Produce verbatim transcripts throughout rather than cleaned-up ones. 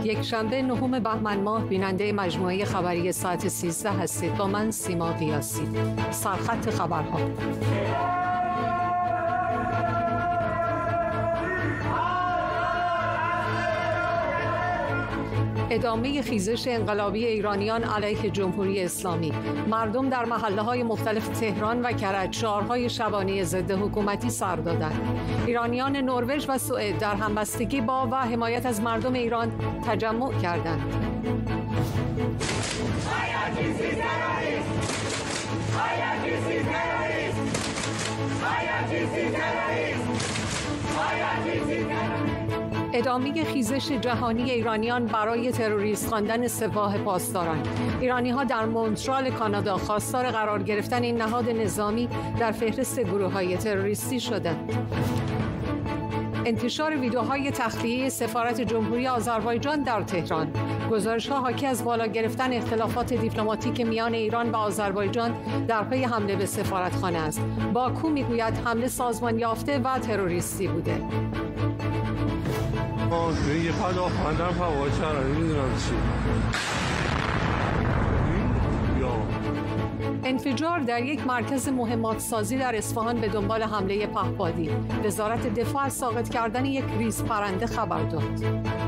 یک شنبه نهم بهمن ماه بیننده مجموعه خبری ساعت سیزده هستید با من سیما قیاسی. سرخط خبرها. ادامه خیزش انقلابی ایرانیان علیه جمهوری اسلامی. مردم در محله‌های مختلف تهران و کرج شعارهای شبانه ضد حکومتی سر دادند. ایرانیان نروژ و سوئد در همبستگی با و حمایت از مردم ایران تجمع کردند. ادامه خیزش جهانی ایرانیان برای تروریست خواندن سپاه پاسداران. ایرانی‌ها در مونترال کانادا خواستار قرار گرفتن این نهاد نظامی در فهرست گروه‌های تروریستی شدند. انتشار ویدیوهای تخلیه سفارت جمهوری آذربایجان در تهران. گزارش‌ها حاکی از بالا گرفتن اختلافات دیپلماتیک میان ایران و آذربایجان در پی حمله به سفارتخانه است. باکو میگوید حمله سازمان یافته و تروریستی بوده. یه پداخوندم هوا چرا نمیدونم چی. انفجار در یک مرکز مهمات سازی در اصفهان به دنبال حمله پهپادی. وزارت دفاع از ساقط کردن یک ریز پرنده خبر داد.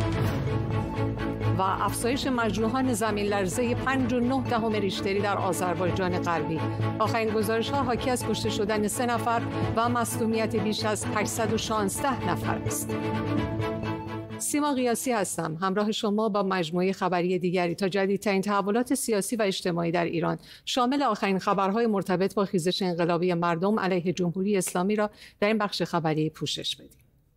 و افزایش مجروحان زمین لرزه پنج و نه دهم ریشتری در آذربایجان غربی. آخرین گزارش‌ها حاکی از کشته شدن سه نفر و مصدومیت بیش از هشتصد و شانزده نفر است. سیما قیاسی هستم، همراه شما با مجموعه خبری دیگری تا جدیدترین تحولات سیاسی و اجتماعی در ایران شامل آخرین خبرهای مرتبط با خیزش انقلابی مردم علیه جمهوری اسلامی را در این بخش خبری پوشش بدیم.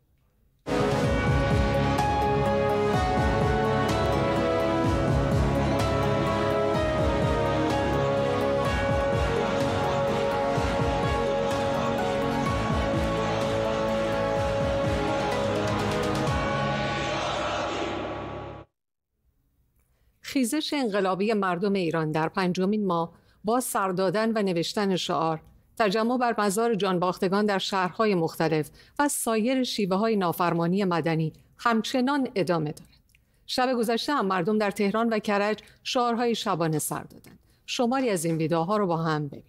خیزش انقلابی مردم ایران در پنجمین ماه با سر دادن و نوشتن شعار، تجمع بر مزار جانباختگان در شهرهای مختلف و سایر شیوه‌های نافرمانی مدنی همچنان ادامه دارد. شب گذشته هم مردم در تهران و کرج شعارهای شبانه سر دادند. شماری از این ویدئوها رو با هم ببینید.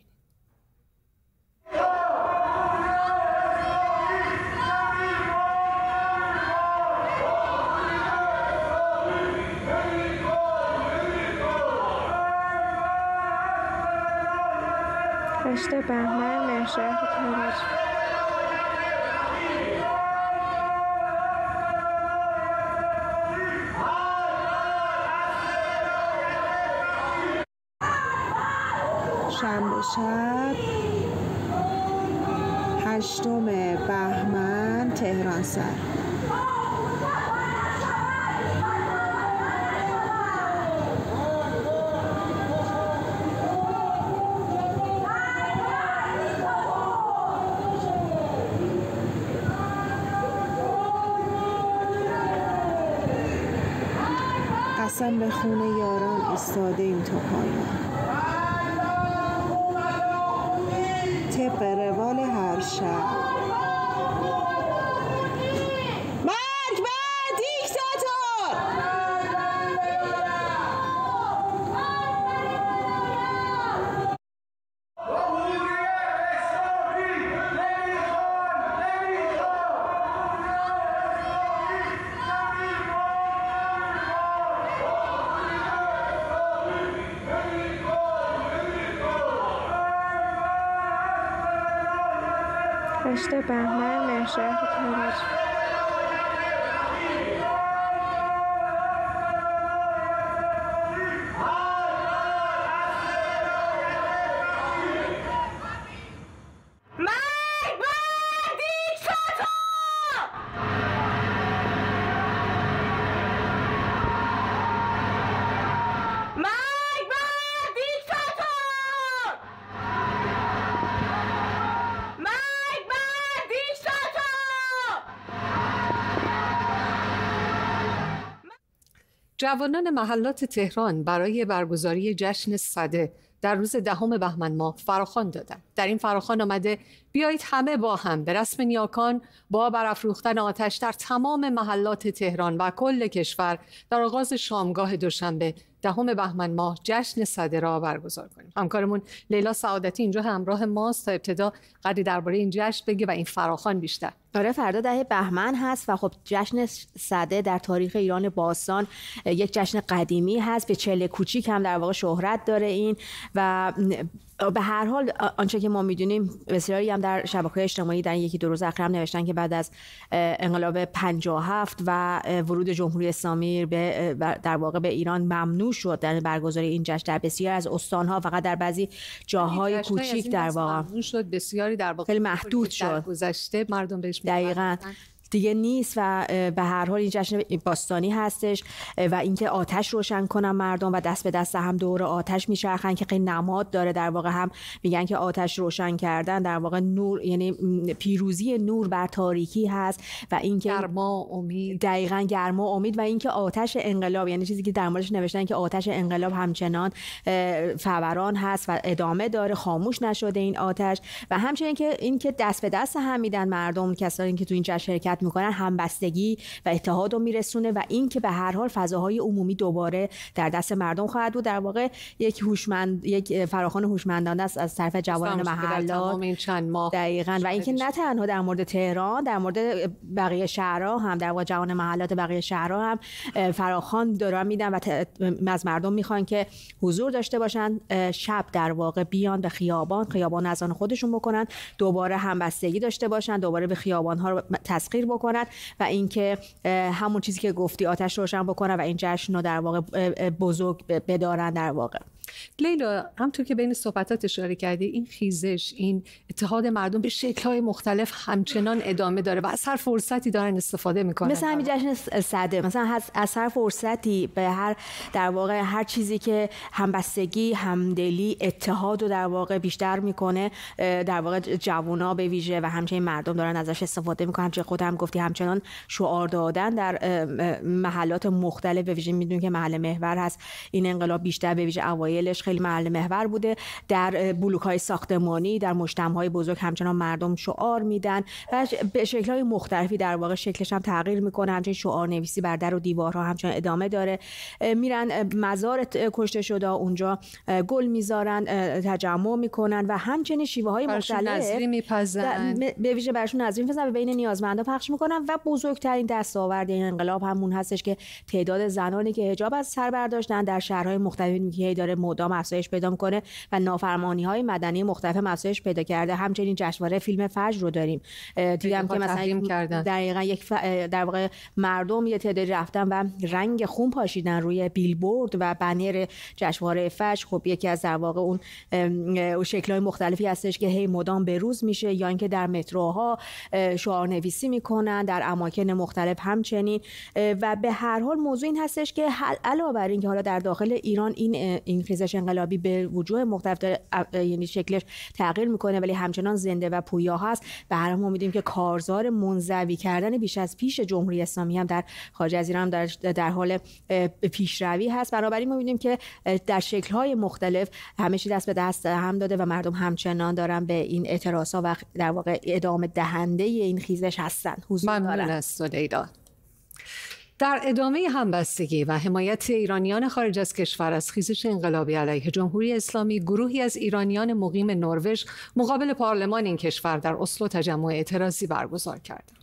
هشت بهمن مهشهر کرج. شنبه شب هشتم بهمن تهران سر. قسم به خون یاران ایستاده ایم تا پایان. طبق روال هر شب. مرگ بر دیکتاتور! هشت بهمن مهشهر کرج. جوانان محلات تهران برای برگزاری جشن سده در روز دهم بهمن ماه فراخوان دادن. در این فراخوان آمده بیایید همه با هم به رسم نیاکان با برافروختن آتش در تمام محلات تهران و کل کشور در آغاز شامگاه دوشنبه دهم بهمن ماه جشن سده را برگزار کنیم. همکارمون لیلا سعادتی اینجا همراه ماست تا ابتدا قدری درباره این جشن بگه و این فراخوان بیشتر. آره، فردا ده بهمن هست و خب جشن سده در تاریخ ایران باستان یک جشن قدیمی هست، به چله کوچیک هم در واقع شهرت داره این و به هر حال آنچه که ما میدونیم بسیاری هم در شبکه‌های اجتماعی در یکی دو روز اخیر هم نوشتن که بعد از انقلاب پنجاه و هفت و ورود جمهوری اسلامی به در واقع به ایران ممنوع شد در برگزاری این جشن در بسیاری از استان‌ها، فقط در بعضی جاهای کوچیک در واقع ممنوع شد، بسیاری در واقع خیلی محدود شد. گذشته مردم بهش دقیقاً دیگه نیست و به هر حال این جشن باستانی هستش و اینکه آتش روشن کنن مردم و دست به دست هم دور آتش میچرخن که خیلی نماد داره. در واقع هم میگن که آتش روشن کردن در واقع نور، یعنی پیروزی نور بر تاریکی هست و اینکه گرما امید، دقیقاً گرما امید و اینکه آتش انقلاب، یعنی چیزی که در موردش نوشتن که آتش انقلاب همچنان فوران هست و ادامه داره، خاموش نشده این آتش و همچنین که اینکه دست به دست هم میدن مردم، کسانی که تو این جشن شرکت میکنن، همبستگی و اتحاد رو میرسونه و این که به هر حال فضاهای عمومی دوباره در دست مردم خواهد بود. در واقع یک هوشمند یک فراخوان هوشمندانه است از طرف جوانان محلات این چند ماه. دقیقاً و اینکه نه تنها در مورد تهران، در مورد بقیه شهرها هم، در واقع جوان محلات بقیه شهرها هم فراخوان دارن میدن و از مردم میخوان که حضور داشته باشن، شب در واقع بیان به خیابان خیابان از آن خودشون بکنن، دوباره همبستگی داشته باشن، دوباره به خیابان ها رو تسخیر بکنن و اینکه همون چیزی که گفتی آتش روشن بکنن و این جشن رو در واقع بزرگ بدارن. در واقع لیلا، همونطور که بین صحبتات اشاره کردی، این خیزش، این اتحاد مردم به شکل‌های مختلف همچنان ادامه داره و از هر فرصتی دارن استفاده میکنن، مثل همین جشن سده، مثلا از هر فرصتی به هر در واقع هر چیزی که همبستگی، همدلی، اتحاد رو در واقع بیشتر میکنه، در واقع جوونا به ویژه و همچنین مردم دارن ازش استفاده میکنن. همچنین خود هم گفتی همچنان شعار دادن در محلات مختلف، به ویژه میدونیم که محل محور هست، این انقلاب بیشتر به ویژه اوایلش خیلی محل محور بوده، در بلوک‌های ساختمانی، در مجتمع‌های بزرگ همچنان مردم شعار میدن و به شکل‌های مختلفی در واقع شکلش هم تغییر میکنه. همچنین شعار نویسی بر در و دیوارها همچنان ادامه داره، میرن مزار کشته شده اونجا گل میذارن، تجمع میکنن و همچنین شیوه‌های مختلف نظری میپزن، به ویژه براشون نظری میپزن و بین نیازمندا پخش میکنن و بزرگترین دستاورد این انقلاب همون هستش که تعداد زنانی که حجاب از سر برداشتن در شهرهای مختلفی که داره مدام افزایش پیدا میکنه و نافرمانی‌های مدنی مختلف افزایش پیدا کرده. همچنین جشنواره فیلم فجر رو داریم، دیدم که مثلا دقیقاً یک ف... در واقع مردم یه تعدادی رفتن و رنگ خون پاشیدن روی بیلبورد و بنر جشنواره فجر. خب یکی از در واقع اون شکل‌های مختلفی هستش که هی مدام بروز میشه، یا اینکه در متروها شعار نویسی میکنن، در اماکن مختلف همچنین. و به هر حال موضوع این هستش که علاوه بر اینکه حالا در داخل ایران این این خیزش انقلابی به وجوه مختلف داره، یعنی شکلش تغییر میکنه ولی همچنان زنده و پویا هست، و هر ما میدونیم که کارزار منزوی کردن بیش از پیش جمهوری اسلامی هم در خارج از ایران در در حال پیشروی هست. بنابراین ما میدونیم که در شکل‌های مختلف همه چی دست به دست هم داده و مردم همچنان دارن به این اعتراض‌ها و در واقع ادامه دهنده این خیزش هستن، حضور دارن. ممنون از لیلا. در ادامه همبستگی و حمایت ایرانیان خارج از کشور از خیزش انقلابی علیه جمهوری اسلامی، گروهی از ایرانیان مقیم نروژ مقابل پارلمان این کشور در اسلو تجمع اعتراضی برگزار کردند.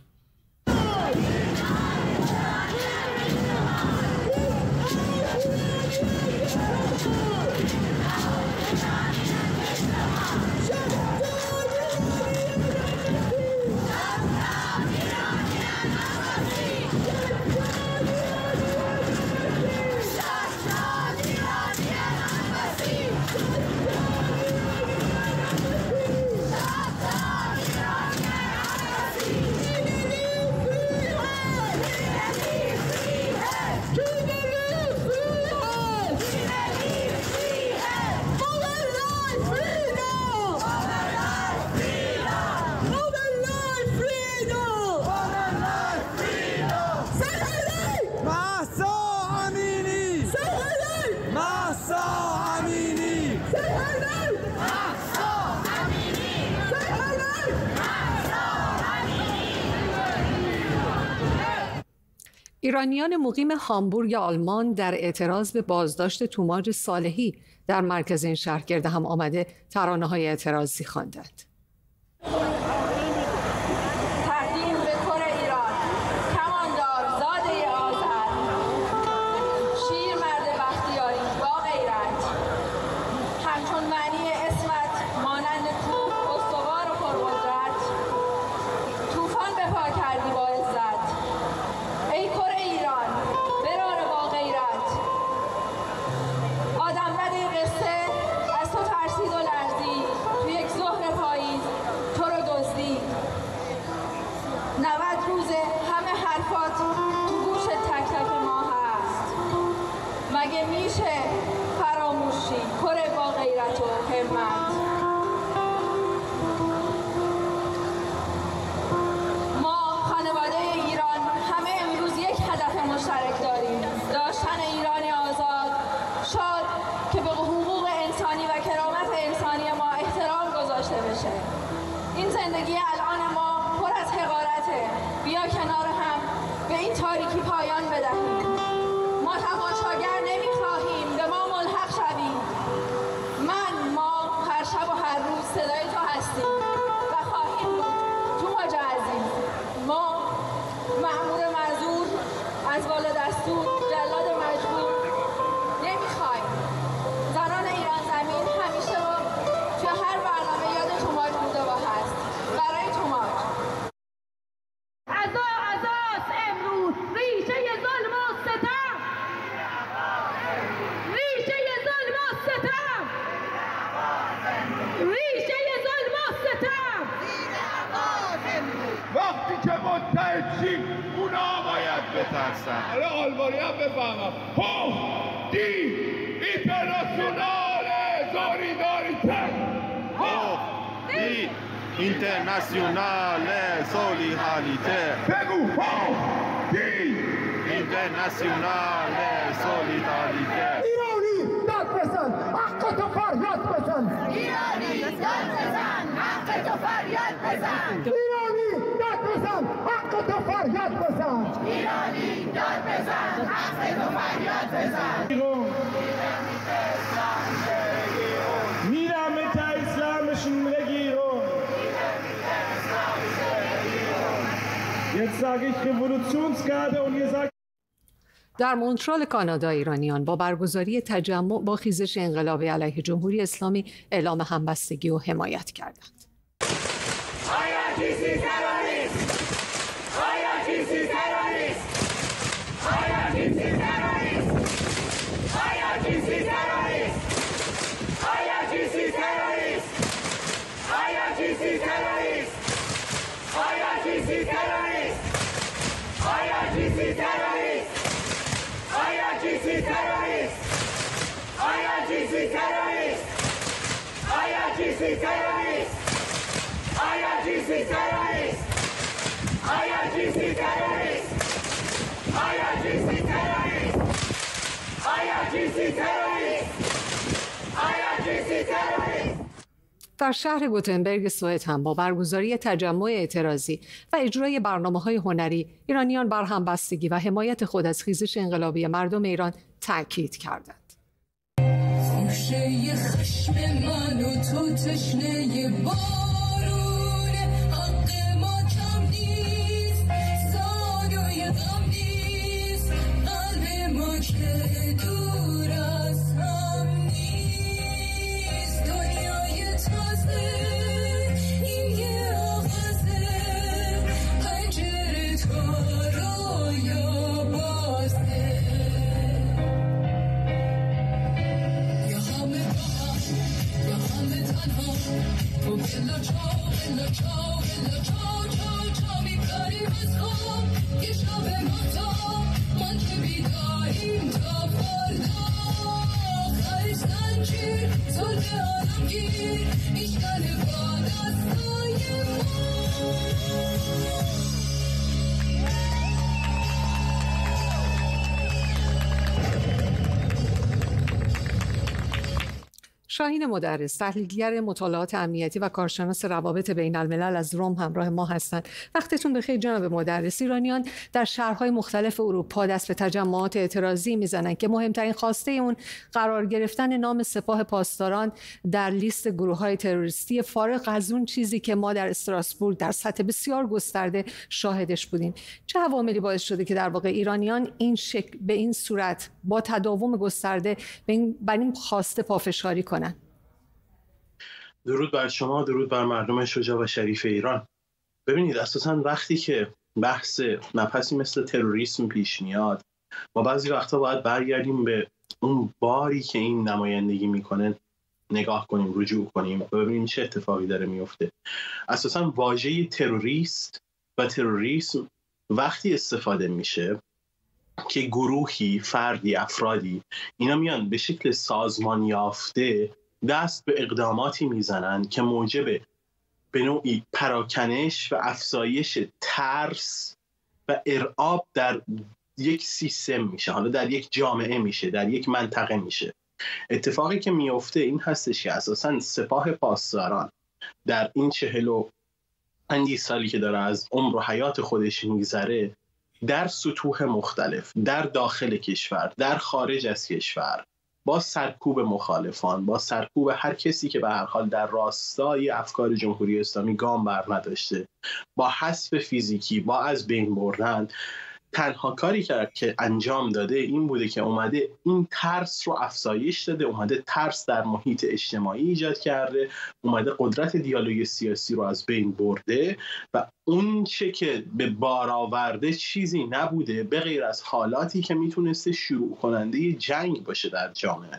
ایرانیان مقیم هامبورگ آلمان در اعتراض به بازداشت توماج صالحی در مرکز این شهر گرد هم آمده ترانه‌های اعتراضی خواندند. حالا آلمانی هم بفهمم هو دی اینترناسیونال سولیداریته هو دی اینترناسیونال سولیداریته بگو هو دی اینترناسیونال سولیداریته ایرانی داد بزن حق تو فریاد بزن ایرانی داد بزن حق تو فریاد بزن ایرانی داد بزن حق تو فریاد بزن ایرانی داد بزن حق تو فریاد بزن میرم تا اسلامischen Regierung jetzt sage ich Revolutionsgarde und ihr sagt در مونترال کانادا ایرانیان با برگزاری تجمع با خیزش انقلاب علیه جمهوری اسلامی اعلام همبستگی و حمایت کردند. در شهر گوتنبرگ سوئد هم با برگزاری تجمع اعتراضی و اجرای برنامه‌های هنری ایرانیان بر همبستگی و حمایت خود از خیزش انقلابی مردم ایران تأکید کردند. خوشه خشم من و تو تشنه بارون حق ما کم نیست زانوی غم نیست قلب ما که دور از هم نیست دنیای تازه این یه آغازه پنجره تا رویا بازه یا همه با هم یا همه تنها تو بلا شاهین مدرس، تحلیلگر مطالعات امنیتی و کارشناس روابط بین الملل از روم همراه ما هستند. وقتتون بخیر جناب مدرس. ایرانیان در شهرهای مختلف اروپا دست به تجمعات اعتراضی میزنند که مهمترین خواسته اون قرار گرفتن نام سپاه پاسداران در لیست گروه‌های تروریستی، فارغ از اون چیزی که ما در استراسبورگ در سطح بسیار گسترده شاهدش بودیم. چه عواملی باعث شده که در واقع ایرانیان این شکل به این صورت با تداوم گسترده به این بر این خواسته پافشاری کنن؟ درود بر شما، درود بر مردم شجاع و شریف ایران. ببینید، اساساً وقتی که بحث مبحثی مثل تروریسم پیش میاد، ما بعضی وقتا باید برگردیم به اون باری که این نمایندگی میکنه نگاه کنیم، رجوع کنیم و ببینیم چه اتفاقی داره میفته. اساساً واژه تروریست و تروریسم وقتی استفاده میشه که گروهی، فردی، افرادی اینا میان به شکل سازمان یافته دست به اقداماتی میزنن که موجب به نوعی پراکنش و افزایش ترس و ارعاب در یک سیستم میشه، حالا در یک جامعه میشه، در یک منطقه میشه. اتفاقی که میفته این هستش که اساساً سپاه پاسداران در این چهل و اندی سالی که داره از عمر و حیات خودش میگذره، در سطوح مختلف، در داخل کشور، در خارج از کشور، با سرکوب مخالفان، با سرکوب هر کسی که به هر حال در راستای افکار جمهوری اسلامی گام بر نداشته، با حذف فیزیکی، با از بین بردن، تنها کاری کرد که انجام داده این بوده که اومده این ترس رو افزایش داده، اومده ترس در محیط اجتماعی ایجاد کرده، اومده قدرت دیالوگ سیاسی رو از بین برده و اون چه که به بار آورده چیزی نبوده به غیر از حالاتی که میتونسته شروع کننده جنگ باشه در جامعه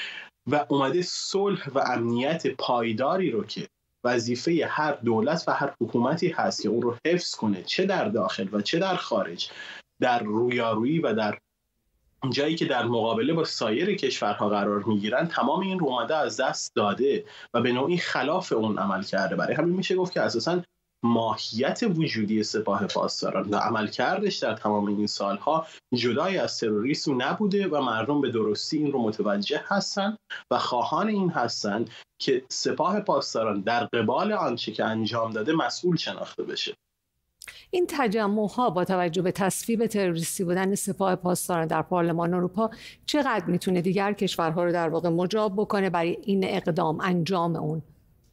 و اومده صلح و امنیت پایداری رو که وظیفه هر دولت و هر حکومتی هست که اون رو حفظ کنه، چه در داخل و چه در خارج، در رویارویی و در جایی که در مقابله با سایر کشورها قرار میگیرن، تمام این رو اومده از دست داده و به نوعی خلاف اون عمل کرده. برای همین میشه گفت که اساساً ماهیت وجودی سپاه پاسداران و عملکردش در تمام این سالها جدای از تروریسم نبوده و مردم به درستی این رو متوجه هستن و خواهان این هستن که سپاه پاسداران در قبال آنچه که انجام داده مسئول شناخته بشه. این تجمع‌ها با توجه به تصویب تروریستی بودن سپاه پاسداران در پارلمان اروپا چقدر میتونه دیگر کشورها رو در واقع مجاب بکنه برای این اقدام انجام اون؟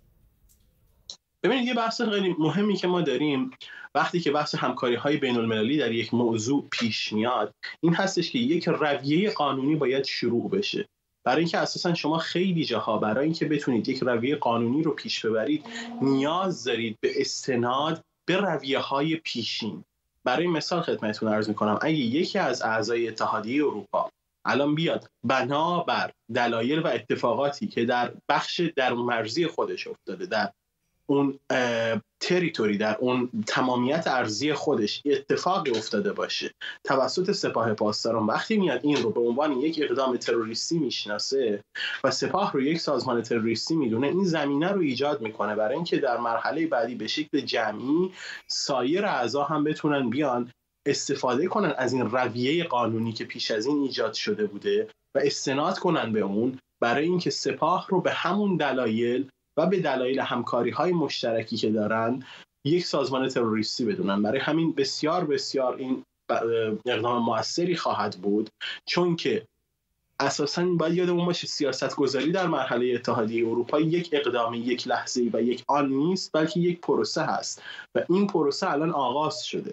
ببینید، یه بحث خیلی مهمی که ما داریم وقتی که بحث همکاری‌های بین‌المللی در یک موضوع پیش میاد این هستش که یک رویه قانونی باید شروع بشه. برای اینکه اساساً شما خیلی جاها برای اینکه بتونید یک رویه قانونی رو پیش ببرید نیاز دارید به استناد به رویه‌های پیشین. برای مثال خدمتتون عرض می‌کنم اگه یکی از اعضای اتحادیه اروپا الان بیاد بنابر دلایل و اتفاقاتی که در بخش درون مرزی خودش افتاده، در اون تریتوری، در اون تمامیت ارضی خودش اتفاقی افتاده باشه، توسط سپاه پاسداران وقتی میاد این رو به عنوان یک اقدام تروریستی میشناسه و سپاه رو یک سازمان تروریستی میدونه، این زمینه رو ایجاد میکنه برای اینکه در مرحله بعدی به شکل جمعی سایر اعضا هم بتونن بیان استفاده کنن از این رویه قانونی که پیش از این ایجاد شده بوده و استناد کنن به اون برای اینکه سپاه رو به همون دلایل و به دلایل همکاری‌های مشترکی که دارن یک سازمان تروریستی بدونن. برای همین بسیار بسیار این اقدام موثری خواهد بود، چون که اساساً باید یادمون باشه سیاست‌گذاری در مرحله اتحادیه اروپا یک اقدام یک لحظه‌ای و یک آن نیست، بلکه یک پروسه هست و این پروسه الان آغاز شده.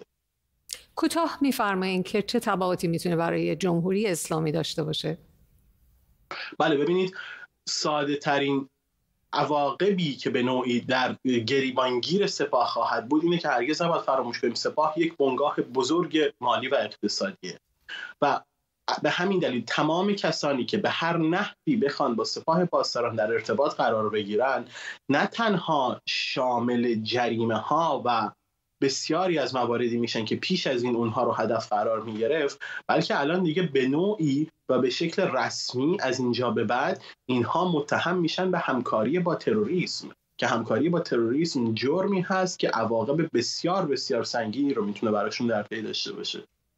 کوتاه می‌فرمایید که چه تبعاتی میتونه برای جمهوری اسلامی داشته باشه؟ بله، ببینید، ساده ترین عواقبی که به نوعی در گریبانگیر سپاه خواهد بود اینه که هرگز نباید فراموش کنیم سپاه یک بنگاه بزرگ مالی و اقتصادیه و به همین دلیل تمام کسانی که به هر نحوی بخوان با سپاه پاسداران در ارتباط قرار بگیرن نه تنها شامل جریمه ها و بسیاری از مواردی میشن که پیش از این اونها رو هدف قرار میگرفت، بلکه الان دیگه به نوعی و به شکل رسمی از اینجا به بعد اینها متهم میشن به همکاری با تروریسم که همکاری با تروریسم جرمی هست که عواقب بسیار بسیار سنگینی رو میتونه براشون در پی داشته باشه.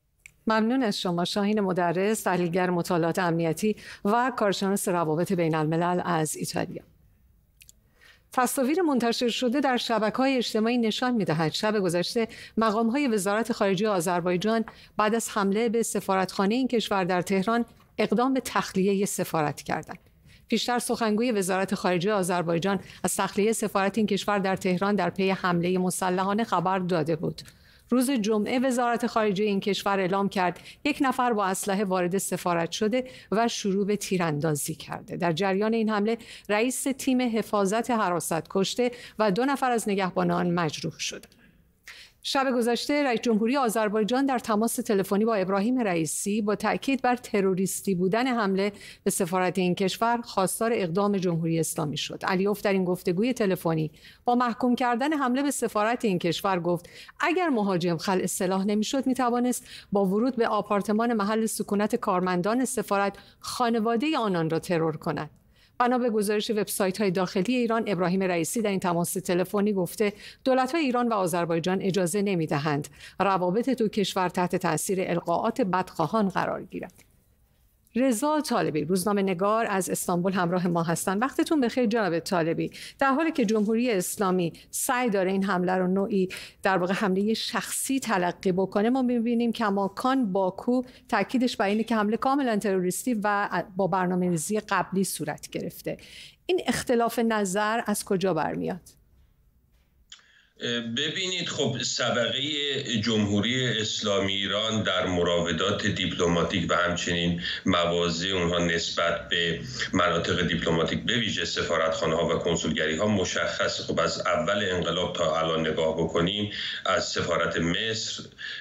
ممنون از شما شاهین مدرس، تحلیلگر مطالعات امنیتی و کارشناس روابط بین الملل از ایتالیا. تصاویر منتشر شده در شبکه‌های اجتماعی نشان می‌دهد شب گذشته مقام‌های وزارت خارجه آذربایجان بعد از حمله به سفارتخانه این کشور در تهران اقدام به تخلیه سفارت کردند. پیشتر سخنگوی وزارت خارجه آذربایجان از تخلیه سفارت این کشور در تهران در پی حمله مسلحانه خبر داده بود. روز جمعه وزارت خارجه این کشور اعلام کرد یک نفر با اسلحه وارد سفارت شده و شروع به تیراندازی کرده. در جریان این حمله رئیس تیم حفاظت حراست کشته و دو نفر از نگهبانان مجروح شدند. شب گذشته رئیس جمهوری آذربایجان در تماس تلفنی با ابراهیم رئیسی با تاکید بر تروریستی بودن حمله به سفارت این کشور خواستار اقدام جمهوری اسلامی شد. علیوف در این گفتگوی تلفنی با محکوم کردن حمله به سفارت این کشور گفت اگر مهاجم خلع سلاح نمیشد میتوانست با ورود به آپارتمان محل سکونت کارمندان سفارت خانواده آنان را ترور کند. بنا به گزارش وبسایت‌های داخلی ایران، ابراهیم رئیسی در این تماس تلفنی گفته دولت‌های ایران و آذربایجان اجازه نمی‌دهند روابط دو کشور تحت تأثیر القاءات بدخواهان قرار گیرد. رضا طالبی، روزنامه‌نگار از استانبول همراه ما هستند. وقتتون بخیر جناب طالبی. در حالی که جمهوری اسلامی سعی داره این حمله رو نوعی در واقع حمله شخصی تلقی بکنه، ما می‌بینیم کماکان باکو تاکیدش بر اینه که حمله کاملا تروریستی و با برنامه‌ریزی قبلی صورت گرفته. این اختلاف نظر از کجا برمیاد؟ ببینید، خب سابقه جمهوری اسلامی ایران در مراودات دیپلماتیک و همچنین مواضع اونها نسبت به مناطق دیپلماتیک به ویژه سفارتخانه ها و کنسولگری ها مشخص. خب از اول انقلاب تا الان نگاه بکنیم، از سفارت مصر،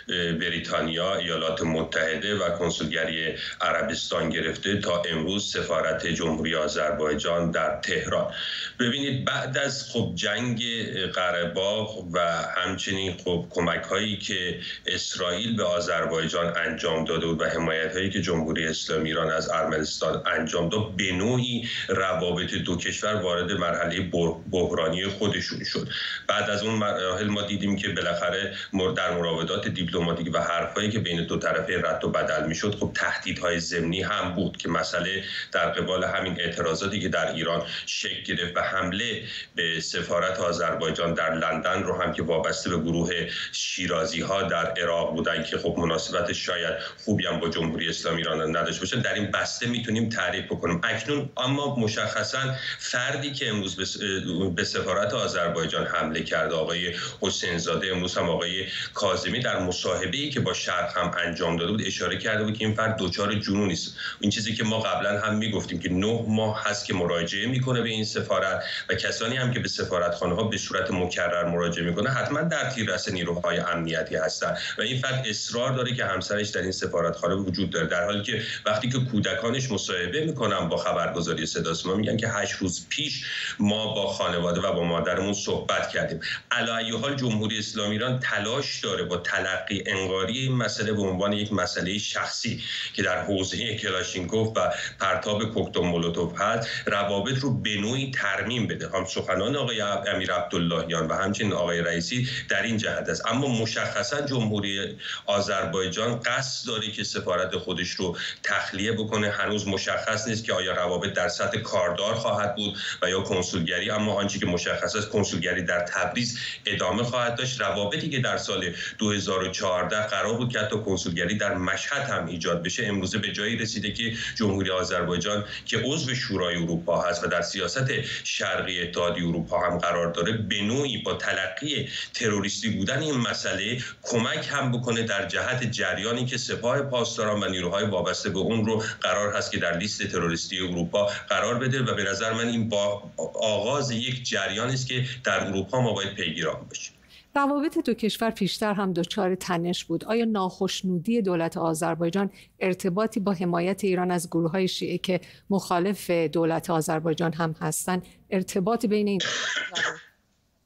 بریتانیا، ایالات متحده و کنسولگری عربستان گرفته تا امروز سفارت جمهوری آذربایجان در تهران. ببینید بعد از خب جنگ قره باغ و همچنین خب کمک هایی که اسرائیل به آذربایجان انجام داده بود و حمایت هایی که جمهوری اسلامی ایران از ارمنستان انجام داد، به نوعی روابط دو کشور وارد مرحله بحرانی خودشون شد. بعد از اون مراحل ما دیدیم که بالاخره در مراودات دیپلماتیک و حرفایی که بین دو طرفه رد و بدل میشد، خب تهدیدهای ضمنی هم بود که مسئله در قبال همین اعتراضاتی که در ایران شکل گرفت و حمله به سفارت آذربایجان در لندن رو هم که وابسته به گروه شیرازی ها در عراق بودن که خب مناسبت شاید خوبی هم با جمهوری اسلامی ایران نداشته باشه، در این بسته میتونیم تعریف بکنیم. اکنون اما مشخصا فردی که امروز به سفارت آذربایجان حمله کرده، آقای حسین زاده، امروز هم آقای کاظمی، در مصاحبه‌ای که با شرق هم انجام داده بود اشاره کرده بود که این فرد دچار جنون است. این چیزی که ما قبلا هم میگفتیم که نه ماه هست که مراجعه میکنه به این سفارت و کسانی هم که به سفارتخانه ها به صورت مکرر مراجعه میکنه حتما در تیررس نیروهای امنیتی هستن و این فرد اصرار داره که همسرش در این سفارتخانه وجود داره، در حالی که وقتی که کودکانش مصاحبه میکنن با خبرگزاری صدا سیما میگن که هشت روز پیش ما با خانواده و با مادرمون صحبت کردیم. علی ای حال جمهوری اسلامی ایران تلاش داره با تلقی انگاری این مسئله به عنوان یک مسئله شخصی که در حوزه کلاشینکوف و پرتاب کوکتل مولوتوف هست، روابط رو به نوعی ترمیم بده. هم سخنان آقای امیر عبداللهیان و همچنین آقای رئیسی در این جهت است. اما مشخصا جمهوری آذربایجان قصد داره که سفارت خودش رو تخلیه بکنه. هنوز مشخص نیست که آیا روابط در سطح کاردار خواهد بود و یا کنسولگری، اما آنچه که مشخص است کنسولگری در تبریز ادامه خواهد داشت. روابطی که در سال دو هزار و چهارده قرار بود که حتی کنسولگری در مشهد هم ایجاد بشه، امروزه به جایی رسیده که جمهوری آذربایجان که عضو شورای اروپا هست و در سیاست شرقی اتحادیه اروپا هم قرار داره، به نوعی با تلقی تروریستی بودن این مسئله کمک هم بکنه در جهت جریانی که سپاه پاسداران و نیروهای وابسته به اون رو قرار هست که در لیست تروریستی اروپا قرار بده و به نظر من این با آغاز یک جریانی است که در اروپا ما باید پیگیران باشیم. روابط دو کشور پیشتر هم دچار تنش بود. آیا ناخشنودی دولت آذربایجان ارتباطی با حمایت ایران از گروه‌های شیعه که مخالف دولت آذربایجان هم هستند، ارتباطی بین این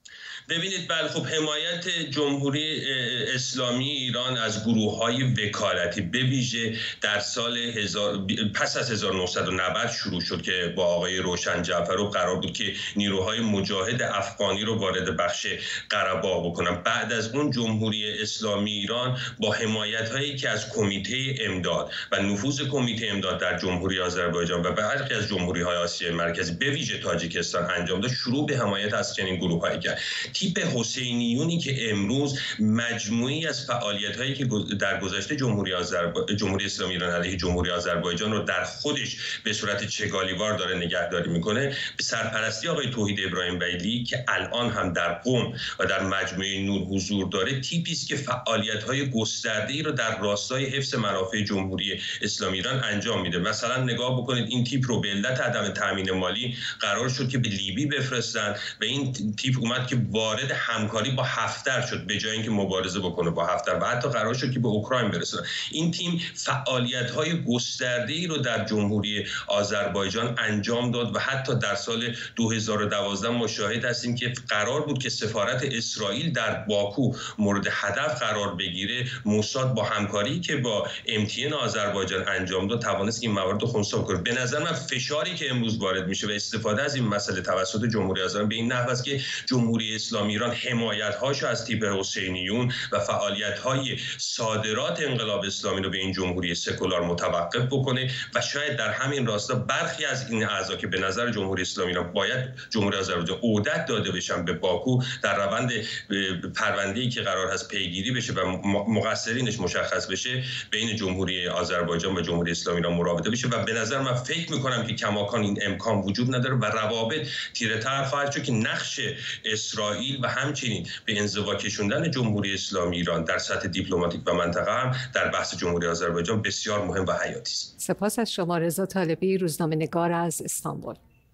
ببینید بله خب حمایت جمهوری اسلامی ایران از گروه‌های وکالتی به ویژه در سال هزار... پس از هزار و نهصد و نود شروع شد که با آقای روشن جعفرو قرار بود که نیروهای مجاهد افغانی رو وارد بخش قره‌باغ بکنن. بعد از اون جمهوری اسلامی ایران با حمایت‌هایی که از کمیته امداد و نفوذ کمیته امداد در جمهوری آذربایجان و برخی از جمهوری‌های آسیای مرکزی به ویژه تاجیکستان انجام داد، شروع به حمایت از چنین گروه‌هایی کرد. تیپ حسینیونی که امروز مجموعی از فعالیت‌هایی که در گذشته جمهوری آذربایجان جمهوری اسلامی ایران علیه جمهوری آذربایجان رو در خودش به صورت چگالیوار داره نگهداری میکنه، به سرپرستی آقای توحید ابراهیم بیلی که الان هم در قم و در مجموعه نور حضور داره، تیپی است که فعالیت‌های گسترده‌ای رو در راستای حفظ منافع جمهوری اسلامی ایران انجام میده. مثلا نگاه بکنید این تیپ رو به علت عدم تامین مالی قرار شد که به لیبی بفرستن و این تیپ اومد که وارد همکاری با هفتر شد به جای اینکه مبارزه بکنه با هفتر و حتی قرار شد که به اوکراین برسه. این تیم فعالیت‌های گسترده‌ای رو در جمهوری آذربایجان انجام داد و حتی در سال دو هزار و دوازده مشاهد هستیم که قرار بود که سفارت اسرائیل در باکو مورد هدف قرار بگیره. موساد با همکاری که با ام تی ان آذربایجان انجام داد توانست این موارد رو خنثی کنه. به نظر من فشاری که امروز وارد میشه و استفاده از این مسئله توسط جمهوری آذربایجان به این نحو است که جمهوری اسلامی ایران حمایت‌هاشو از تیپ حسینیون و فعالیت‌های صادرات انقلاب اسلامی رو به این جمهوری سکولار متوقف بکنه و شاید در همین راستا برخی از این اعضا که به نظر جمهوری اسلامی ایران باید جمهوری آذربایجان عودت داده بشن به باکو، در روند پرونده‌ای که قرار هست پیگیری بشه و مقصرینش مشخص بشه بین جمهوری آذربایجان و جمهوری اسلامی ایران مراوده بشه و به نظر من فکر می‌کنم که کماکان این امکان وجود نداره و روابط تیره‌تر خواهد شد که نقش اسرائیل و همچنین به انزوا کشوندن جمهوری اسلامی ایران در سطح دیپلماتیک و منطقه هم در بحث جمهوری آذربایجان بسیار مهم و حیاتی است. سپاس از شما رضا طالبی، روزنامه‌نگار از استانبول.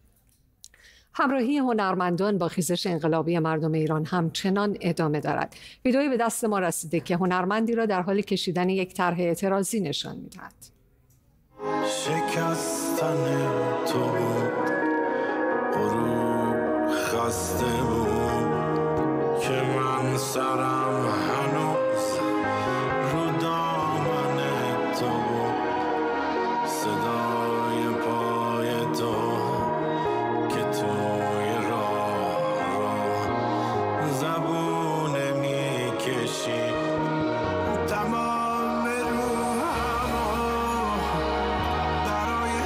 همراهی هنرمندان با خیزش انقلابی مردم ایران همچنان ادامه دارد. ویدئویی به دست ما رسیده که هنرمندی را در حال کشیدن یک طرح اعتراضی نشان می‌دهد. شکستن تو بود، غروب خسته بود که من سرم هنوز رو دامن تو بود، صدای پای تو که توی راه راه زبونه میکشی تمام روحمو برای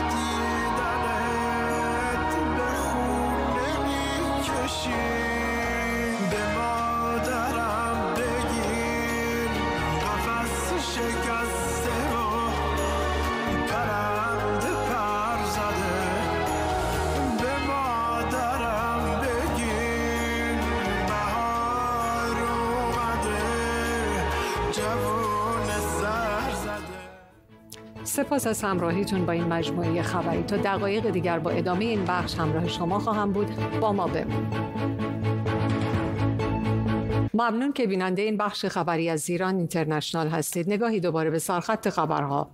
دیدنت به خونه میکشی. به مادرم بگیر قفس شکسته و پرنده پر زده، به مادرم بگیر بهار اومده جوون سر زده. سپاس از همراهیتون با این مجموعه خبری. تا دقایق دیگر با ادامه این بخش همراه شما خواهم بود. با ما بمونید. ممنون که بیننده این بخش خبری از ایران اینترنشنال هستید. نگاهی دوباره به سرخط خبرها.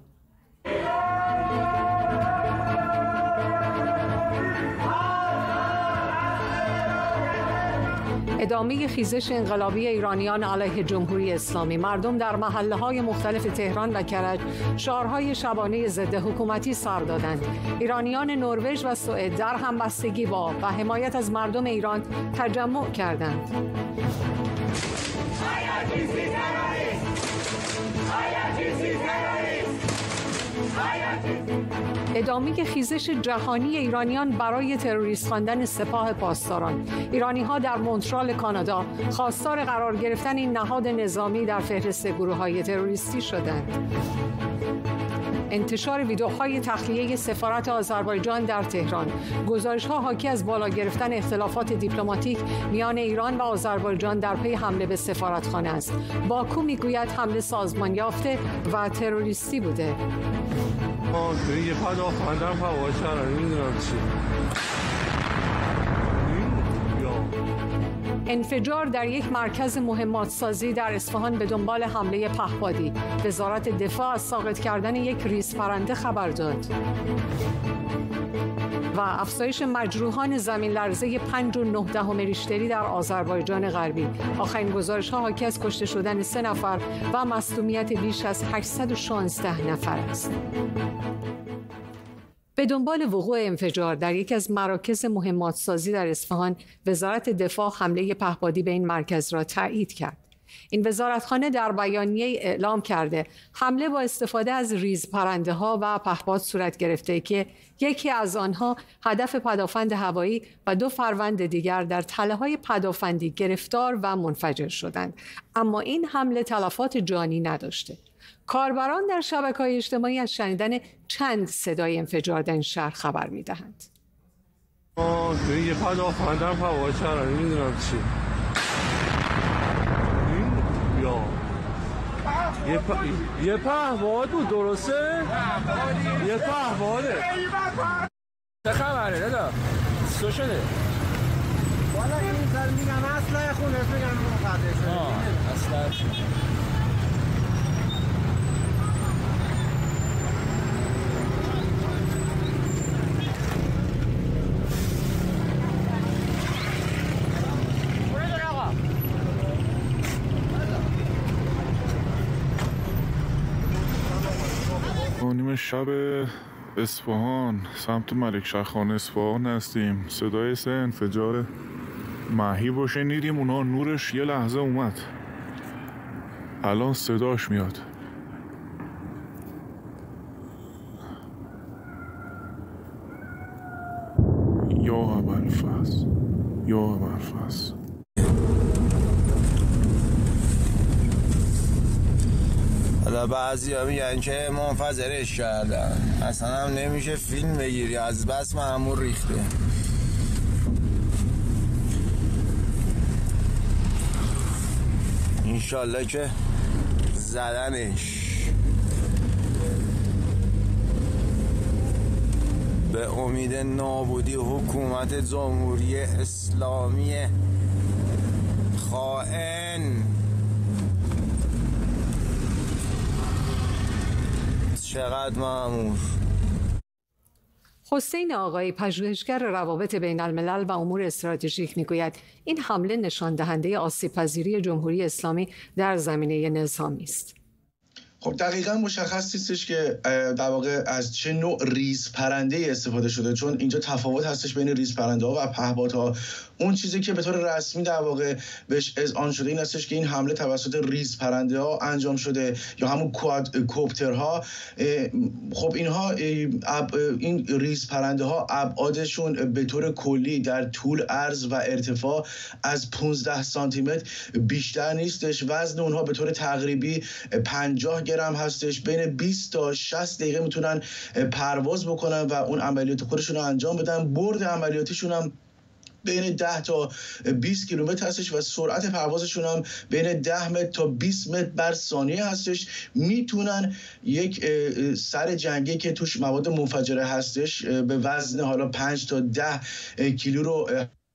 ادامه خیزش انقلابی ایرانیان علیه جمهوری اسلامی. مردم در محله‌های مختلف تهران و کرج شعارهای شبانه ضد حکومتی سر دادند. ایرانیان نروژ و سوئد در همبستگی با و حمایت از مردم ایران تجمع کردند. ادامه خیزش جهانی ایرانیان برای تروریست خواندن سپاه پاسداران. ایرانی‌ها در مونترال کانادا خواستار قرار گرفتن این نهاد نظامی در فهرست گروه‌های تروریستی شدند. انتشار ویدئوهای تخلیه سفارت آذربایجان در تهران. گزارش‌ها حاکی از بالا گرفتن اختلافات دیپلماتیک میان ایران و آذربایجان در پی حمله به سفارتخانه است. باکو میگوید حمله سازمان یافته و تروریستی بوده. یه پناهنده‌ام هوا کردن، نمیدونم چی. انفجار در یک مرکز مهمات سازی در اصفهان به دنبال حمله پهپادی. وزارت دفاع از ساقط کردن یک ریز پرنده خبر داد. و افزایش مجروحان زمین لرزه پنج و نه دهم ریشتری در آذربایجان غربی. آخرین گزارش‌ها حاکی از کشته شدن سه نفر و مصدومیت بیش از هشتصد و شانزده نفر است. به دنبال وقوع انفجار در یکی از مراکز مهمات سازی در اصفهان، وزارت دفاع حمله پهپادی به این مرکز را تایید کرد. این وزارتخانه در بیانیه اعلام کرده حمله با استفاده از ریزپرنده ها و پهپاد صورت گرفته که یکی از آنها هدف پدافند هوایی و دو فروند دیگر در تله‌های پدافندی گرفتار و منفجر شدند، اما این حمله تلفات جانی نداشته. کاربران در شبکه‌های اجتماعی از شنیدن چند صدای انفجار در این شهر خبر می‌دهند. یه پدافندم هوا کردن، نمیدونم چی. یا یه پ... یه پهپاد بود، درسته؟ یه پهپاده. چه خبره دادا؟ چی شده؟ والا این سر میگم اصلا خونه میگم مقدس شده. آه اصلا نیم شب اصفهان سمت ملک شهرخان اصفهان هستیم. صدای سه انفجار مهیب رو شنیدیم. اونا نورش یه لحظه اومد، الان صداش میاد. یا ابوالفضل، یا ابوالفضل. حالا بعضی ها میگن که منفجرش کردن، اصلا هم نمیشه فیلم بگیری، از بس معمول ریخته. انشالله که زدنش. به امید نابودی حکومت جمهوری اسلامی خائن. چقدر مأمور. حسین آقایی، پژوهشگر روابط بین الملل و امور استراتژیک، میگوید این حمله نشان دهنده آسیب‌پذیری جمهوری اسلامی در زمینه نظامی است. خب دقیقاً مشخص نیستش که در واقع از چه نوع ریز پرنده استفاده شده، چون اینجا تفاوت هستش بین ریز پرنده ها و پهپادها. اون چیزی که به طور رسمی در واقع بهش اذعان شده این هستش که این حمله توسط ریز پرنده ها انجام شده یا همون کوادکوپترها. خب اینها این ریز پرنده ها ابعادشون به طور کلی در طول، عرض و ارتفاع از پانزده سانتی متر بیشتر نیستش. وزن اونها به طور تقریبی پنجاه گرم هستش. بین بیست تا شصت دقیقه میتونن پرواز بکنن و اون عملیات خودشون رو انجام بدن. برد عملیاتیشون هم بین ده تا بیست کیلومتر هستش و سرعت پروازشون هم بین ده متر تا بیست متر بر ثانیه هستش. میتونن یک سر جنگی که توش مواد منفجره هستش به وزن حالا پنج تا ده کیلو رو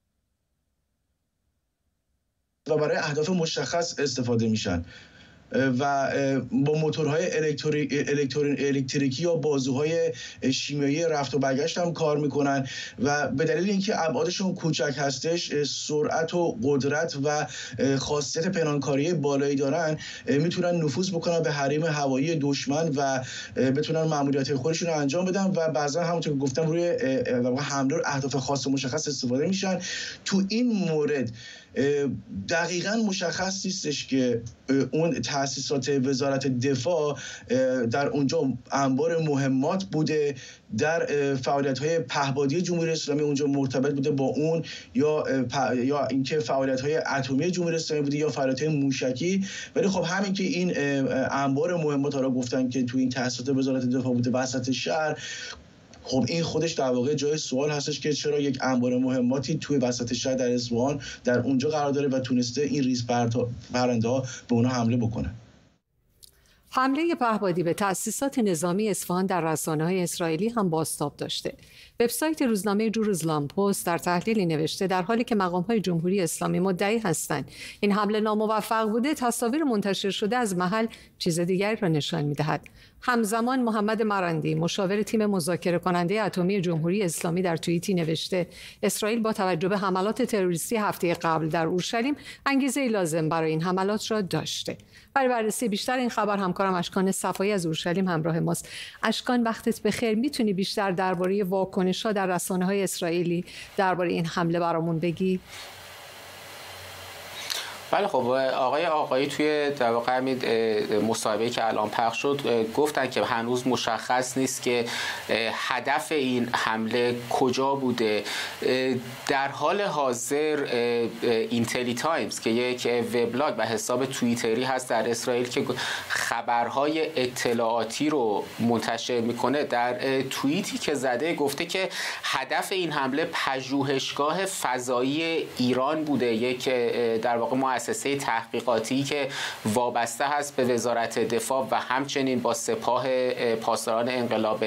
و برای اهداف مشخص استفاده میشن و با موتورهای الکتریکی یا بازوهای شیمیایی رفت و برگشت هم کار میکنن و به دلیل اینکه ابعادشون کوچک هستش، سرعت و قدرت و خاصیت پنهانکاری بالایی دارن، میتونن نفوذ بکنن به حریم هوایی دشمن و بتونن ماموریت خودشون رو انجام بدن و بعضا همونطور که گفتم روی حمله و اهداف خاص و مشخص استفاده میشن. تو این مورد دقیقاً مشخص نیستش که اون تأسیسات وزارت دفاع در اونجا انبار مهمات بوده، در فعالیت‌های پهپادی جمهوری اسلامی اونجا مرتبط بوده با اون، یا یا اینکه فعالیت‌های اتمی جمهوری اسلامی بوده یا فعالیت‌های موشکی. ولی خب همین که این انبار مهمات ها را گفتن که تو این تأسیسات وزارت دفاع بوده وسط شهر، خب این خودش در واقع جای سوال هستش که چرا یک انبار مهماتی توی وسط شهر در اصفهان در اونجا قرار داره و تونسته این ریز پرنده ها به اونها حمله بکنه. حمله پهپادی به تأسیسات نظامی اصفهان در رسانه‌های اسرائیلی هم بازتاب داشته. وبسایت روزنامه جروزلام پست در تحلیلی نوشته در حالی که مقام‌های جمهوری اسلامی مدعی هستند این حمله ناموفق بوده، تصاویر منتشر شده از محل چیز دیگری را نشان می‌دهد. همزمان محمد مرندی مشاور تیم مذاکره کننده اتمی جمهوری اسلامی در توییتی نوشته اسرائیل با توجه به حملات تروریستی هفته قبل در اورشلیم انگیزه لازم برای این حملات را داشته. برای بررسی بیشتر این خبر همکارم اشکان صفایی از اورشلیم همراه ماست. اشکان وقتت بخیر، میتونی بیشتر درباره واکنش‌ها در رسانه‌های اسرائیلی درباره این حمله برامون بگی؟ بله خب آقای آقایی توی در واقع همین مصاحبه‌ای که الان پخش شد گفتن که هنوز مشخص نیست که هدف این حمله کجا بوده. در حال حاضر اینتلی تایمز که یک وبلاگ و حساب توییتری هست در اسرائیل که خبرهای اطلاعاتی رو منتشر میکنه، در توییتی که زده گفته که هدف این حمله پژوهشگاه فضایی ایران بوده، یک در واقع مؤسسه تحقیقاتی که وابسته هست به وزارت دفاع و همچنین با سپاه پاسداران انقلاب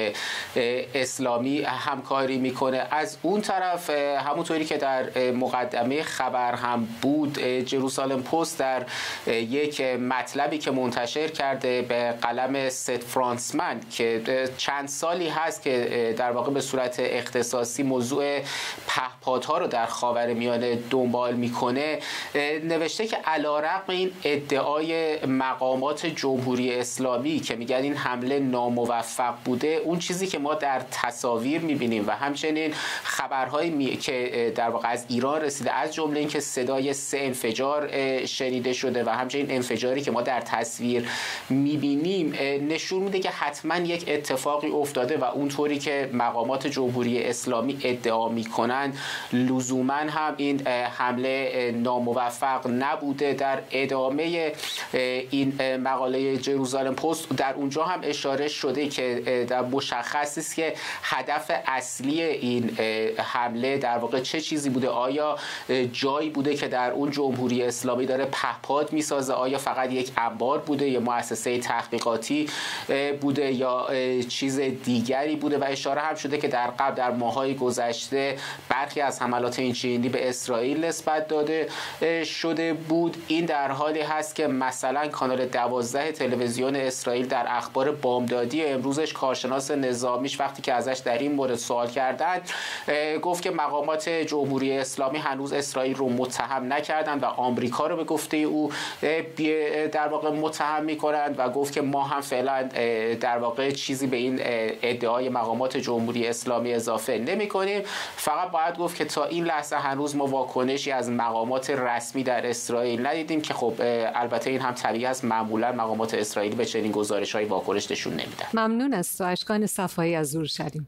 اسلامی همکاری میکنه. از اون طرف همونطوری که در مقدمه خبر هم بود، جروسالم پست در یک مطلبی که منتشر کرده به قلم ست فرانسمن که چند سالی هست که در واقع به صورت اختصاصی موضوع پهپادها رو در خاورمیانه دنبال میکنه، نوشته که علیرغم این ادعای مقامات جمهوری اسلامی که میگن این حمله ناموفق بوده، اون چیزی که ما در تصاویر میبینیم و همچنین خبرهایی می... که در واقع از ایران رسیده، از جمله اینکه صدای سه انفجار شنیده شده و همچنین انفجاری که ما در تصویر میبینیم نشون میده که حتما یک اتفاقی افتاده و اونطوری که مقامات جمهوری اسلامی ادعا میکنن لزوما هم این حمله ناموفق نبوده. در ادامه این مقاله جروزالم پست در اونجا هم اشاره شده که در مشخص است که هدف اصلی این حمله در واقع چه چیزی بوده. آیا جایی بوده که در اون جمهوری اسلامی داره پهپاد میسازه؟ آیا فقط یک انبار بوده یا مؤسسه تحقیقاتی بوده یا چیز دیگری بوده؟ و اشاره هم شده که در قبل در ماه‌های گذشته برخی از حملات این چنینی به اسرائیل نسبت داده شده بود. این در حالی هست که مثلا کانال دوازده تلویزیون اسرائیل در اخبار بامدادی امروزش کارشناس نظامیش وقتی که ازش در این مورد سوال کردند گفت که مقامات جمهوری اسلامی هنوز اسرائیل رو متهم نکردند و آمریکا رو به گفته او در واقع متهم میکنند و گفت که ما هم فعلا در واقع چیزی به این ادعای مقامات جمهوری اسلامی اضافه نمی‌کنیم. فقط باید گفت که تا این لحظه هنوز ما واکنشی از مقامات رسمی در اسرائیل ندیدیم که خب البته این هم طبیعی است، معمولا مقامات اسرائیلی به چنین گزارش‌های واکنش نشون نمیدن. ممنون از تو اشکان صفایی از اورشلیم.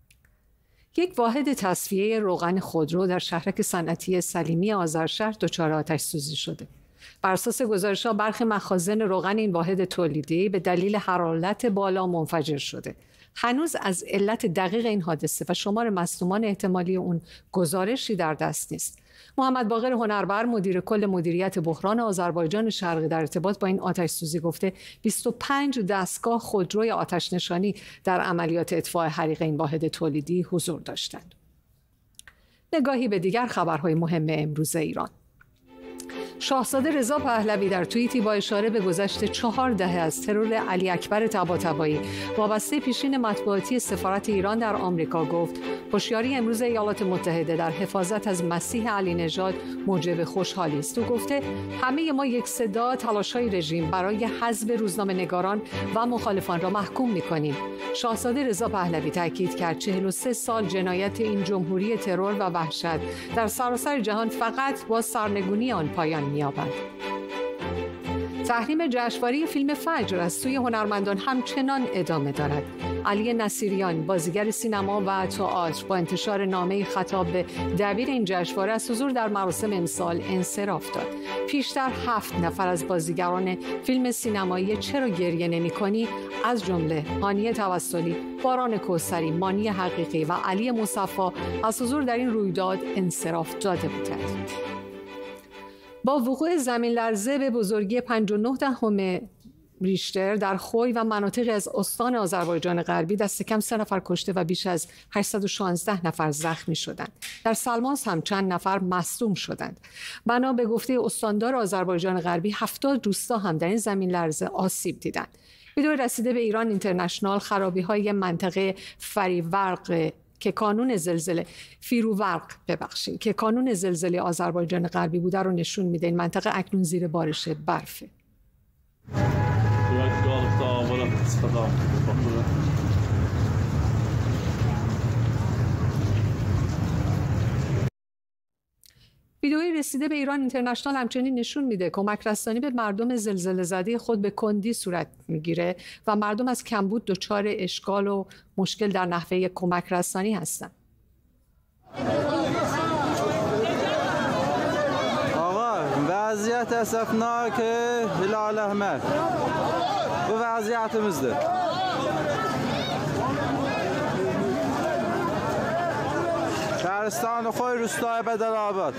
یک واحد تصفیه روغن خودرو در شهرک صنعتی سلیمی آذرشهر دچار آتش سوزی شده. بر اساس گزارش‌ها برخی مخازن روغن این واحد تولیدی به دلیل حرارت بالا منفجر شده. هنوز از علت دقیق این حادثه و شمار مصدومان احتمالی اون گزارشی در دست نیست. محمد باقر هنربر مدیر کل مدیریت بحران آذربایجان شرقی در ارتباط با این آتش سوزی گفته بیست و پنج دستگاه خودروی آتش نشانی در عملیات اطفاء حریق این واحد تولیدی حضور داشتند. نگاهی به دیگر خبرهای مهم امروز ایران. شاهزاده رضا پهلوی در توییتی با اشاره به گذشت چهار دهه از ترور علی اکبر طباطبایی وابسته پیشین مطبوعاتی سفارت ایران در آمریکا گفت هوشیاری امروز ایالات متحده در حفاظت از مسیح علی نژاد موجب خوشحالی است. او گفته همه ما یک صدا تلاش‌های رژیم برای حذف روزنامه‌نگاران و مخالفان را محکوم می‌کنیم. شاهزاده رضا پهلوی تاکید کرد چهل و سه سال جنایت این جمهوری ترور و وحشت در سراسر جهان فقط با سرنگونی آن پایان می‌یابد. تحریم جشنواره فیلم فجر از سوی هنرمندان همچنان ادامه دارد. علی نصیریان بازیگر سینما و تئاتر با انتشار نامه خطاب به دبیر این جشنواره از حضور در مراسم امسال انصراف داد. پیشتر هفت نفر از بازیگران فیلم سینمایی چرا گریه نمی‌کنی از جمله هانیه توسلی، باران کوثری، مانی حقیقی و علی مصفا از حضور در این رویداد انصراف داده بودند. با وقوع زمین لرزه به بزرگی پنج و نه دهم ریشتر در خوی و مناطقی از استان آذربایجان غربی دست کم سه نفر کشته و بیش از هشتصد و شانزده نفر زخمی شدند. در سلماس هم چند نفر مصدوم شدند. بنا به گفته استاندار آذربایجان غربی هفتاد روستا هم در این زمین لرزه آسیب دیدند. ویدئو رسیده به ایران اینترنشنال خرابی‌های منطقه فریورق که کانون زلزله فیروورق ببخشید که کانون زلزله آذربایجان غربی بوده رو نشون میده. این منطقه اکنون زیر بارش برفه. ویدئویی رسیده به ایران اینترنشنال همچنین نشون میده کمک رسانی به مردم زلزله زده خود به کندی صورت میگیره و مردم از کمبود دچار اشکال و مشکل در نحوه کمک رسانی هستند. آقا وضعیت اسفناک هلال احمر و وضعیتimizdir. شهرستان خوی روستای بدرآباد.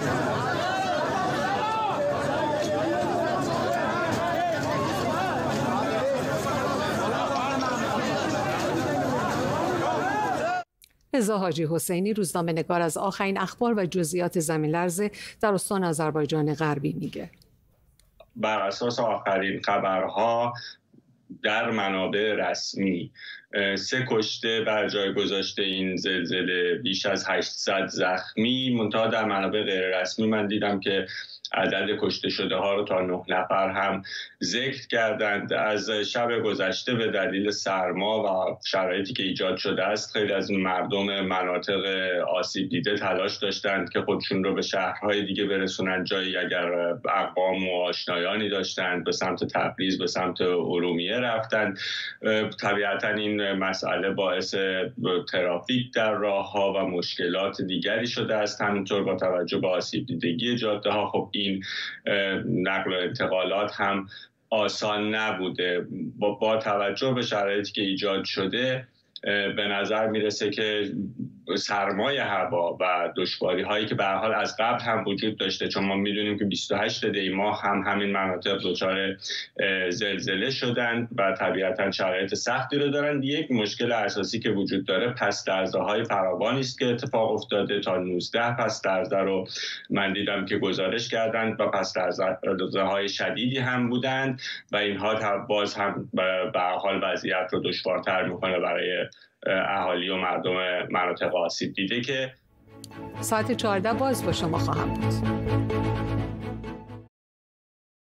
رضا حاجی حسینی روزنامه‌نگار از آخرین اخبار و جزئیات زمین لرزه در استان آذربایجان غربی میگه. بر اساس آخرین خبرها در منابع رسمی سه کشته بر جای گذاشته این زلزله، بیش از هشتصد زخمی. منتها در منابع غیر رسمی من دیدم که عدد کشته شده ها رو تا نه نفر هم ذکر کردند. از شب گذشته به دلیل سرما و شرایطی که ایجاد شده است خیلی از مردم مناطق آسیب دیده تلاش داشتند که خودشون رو به شهرهای دیگه برسونند، جایی اگر اقوام و آشنایانی داشتند به سمت تبریز، به سمت ارومیه رفتند. طبیعتا این مسئله باعث ترافیک در راه ها و مشکلات دیگری شده است. همینطور با توجه به آسیب دیدگی جاده ها خب این نقل و انتقالات هم آسان نبوده. با, با توجه به شرایطی که ایجاد شده به نظر میرسه که سرمای هوا و دشواری هایی که به هر حال از قبل هم وجود داشته، چون ما میدونیم که بیست و هشت دی ماه هم همین مناطق دچار زلزله شدند و طبیعتا شرایط سختی رو دارند. یک مشکل اساسی که وجود داره پس درزهای فراوانی است که اتفاق افتاده. تا نوزده پس درزه رو من دیدم که گزارش کردند و پس درزهای شدیدی هم بودند و اینها باز هم به هر حال وضعیت رو دشوارتر میکنه برای اهالی و مردم مناطق آسیب دیده. که ساعت چهارده باز با شما خواهم بود.